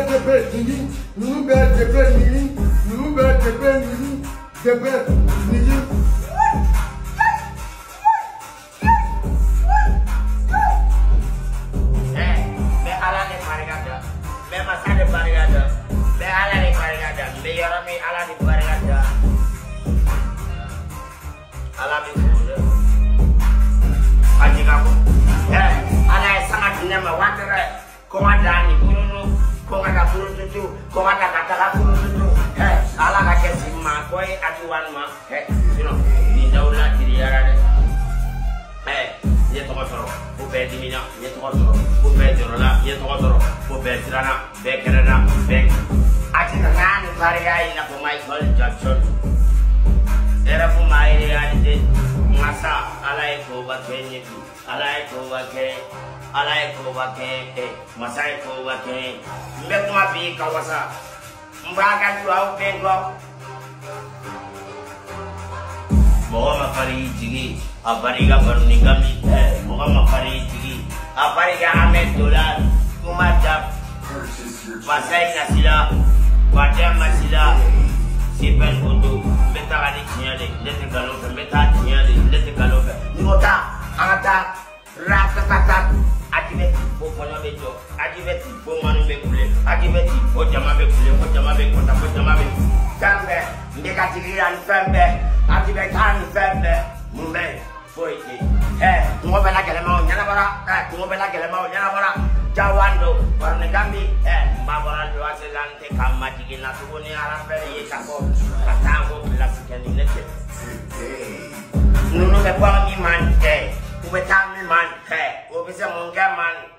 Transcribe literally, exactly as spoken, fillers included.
Apariga Barnigami, Muhammad Farijigi, Apariga Ahmed Dolan, Kumadab, Masai Nasila, Wadam Masila, Sipen Udu, Betagani Tiade, Let the Galope, Meta Tiade, Let the Galope, Nota, Ata, Ratatatat, Activate for Ponabeto, Activate for Manubekule, Activate for Jamabekule, for Jamabek, for Jamabek, Tambe, Negative and Fembe, Activate and Fembe, Mumbai. Foi eh tunggu bela kele mau nyana bara eh tunggu bela kele mau nyana bara jawando warne gambi eh babara dua selante kamma digina tuguni arambere yekako katango bila sikeni nete nunu be kwa mi man eh ube tam mi man eh obise munga man